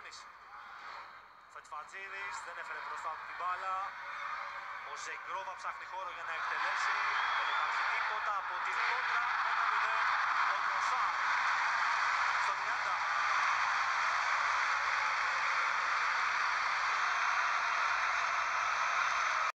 Τούνης. Φετφατζίδης δεν έφερε μπροστά του την μπάλα. Ο Ζεγκρόβα ψάχνει χώρο για να εκτελέσει. Δεν υπάρχει τίποτα από τη